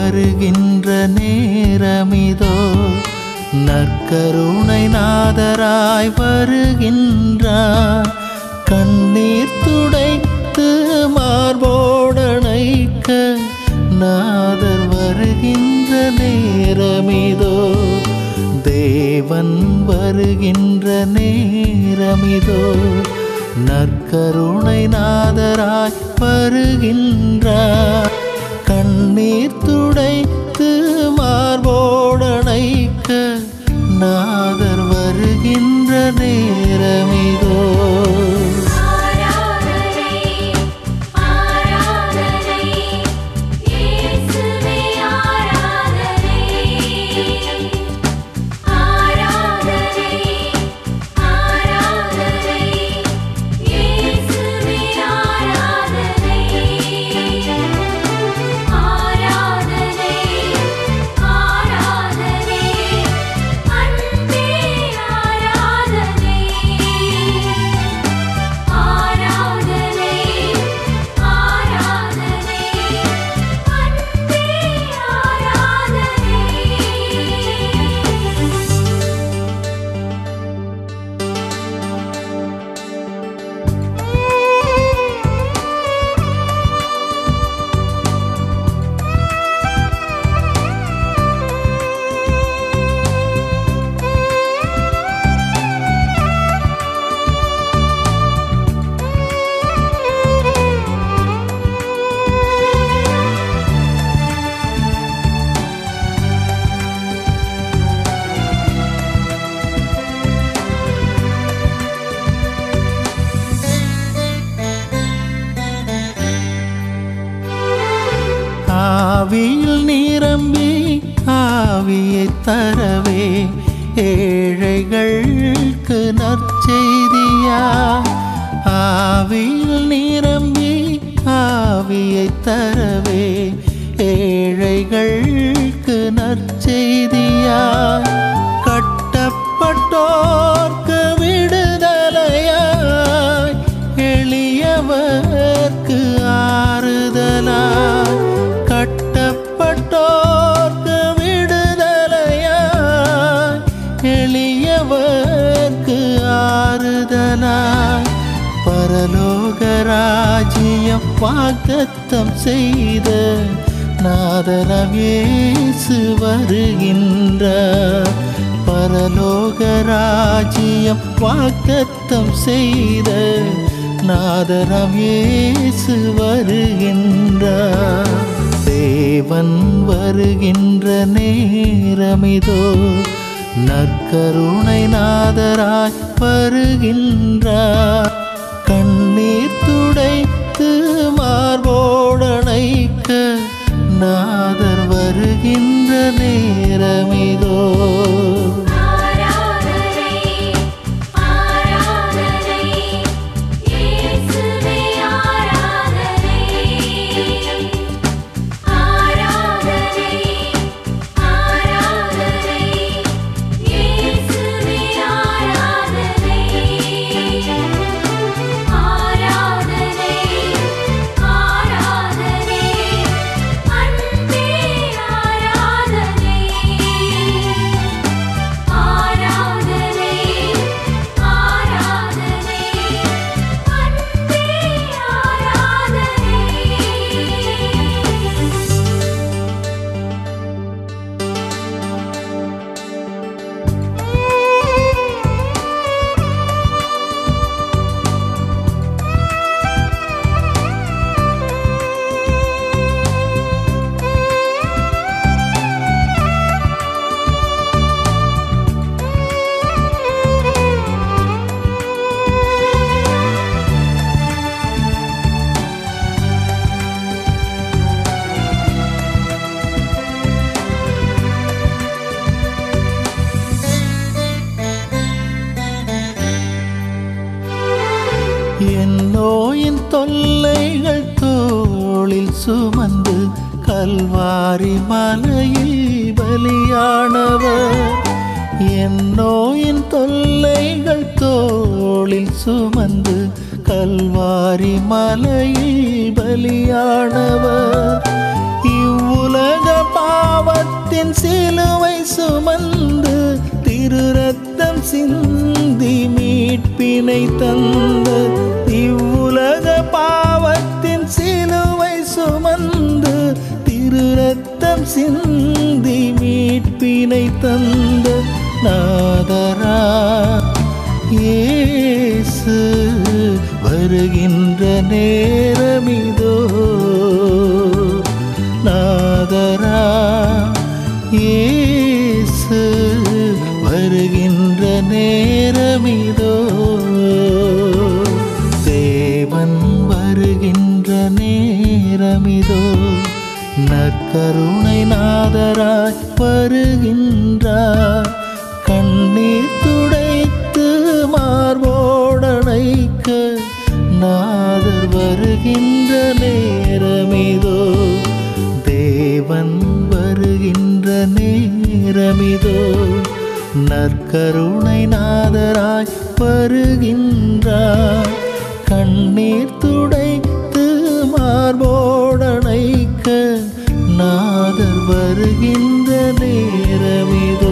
வருகின்ற நேரமிதோ, நற்கருணை நாதராய் வருகின்றார். கண்ணீர் துடைத்து மார்போடணைக்க நாதர் வருகின்ற நேரமிதோ, தேவன் வருகின்ற நேரமிதோ, நற்கருணை நாதராய் வருகின்றார். கண்ணீர் துடைத்து மார்போடணைக்க நாதர் வருகின்ற நேரமிதோ. ஆவியில் நிரம்பி ஆவியை தரவே ஏழைகளுக்கு நற்செய்தியா. ஆவியில் நிரம்பி ஆவியை தரவே ஏழைகளுக்கு நற்செய்தியா. கட்டப்பட்டோர்க்கு விடுதலையாய், எளியவர்க்கு ஆறுதலாய். கட்டப்பட்டோர்க்கு விடுதலையாய், எளியவர்க்கு ஆறுதலாய். பரலோக ராஜ்யம் வாக்தத்தம் செய்த நாதராம் இயேசு வருகின்றார். பரலோக ராஜ்யம் வாக்தத்தம் செய்த நாதராம் இயேசு வருகின்றார். தேவன் வருகின்ற நேரமிதோ, நற்கருணை நாதராய் வருகின்றார். கண்ணீர் துடைத்து மார்போடணைக்க நாதர் வருகின்ற நேரமிதோ. என் நோயின் தொல்லைகள் தோளில் சுமந்து கல்வாரி மலையில் பலியானவர். என் நோயின் தொல்லைகள் தோளில் சுமந்து கல்வாரி மலையில் பலியானவர். இவ்வுலக பாவத்தின் சிலுவை சுமந்து திரு ரத்தம் சிந்தி மீட்பினை தந்த. இவ்வுலக பாவத்தின் சிலுவை சுமந்து திரு ரத்தம் சிந்தி மீட்பினை தந்த நாதரா இயேசு வருகின்ற நேரமிதோ. நாதரா இயேசு வருகின்ற நேரமிதோ. தேவன் வருகின்ற நேரமிதோ. நற்கருணை நாதராய் வருகின்றார். கண்ணீர் துடைத்து மார்போடணைக்க நாதர் வருகின்ற நேரமிதோ. தேவன் வருகின்ற நேரமிதோ. நற்கருணை நாதராய் வருகின்றார். கண்ணீர் துடைத்து மார்போடணைக்க நாதர் வருகின்ற நேரமிதோ.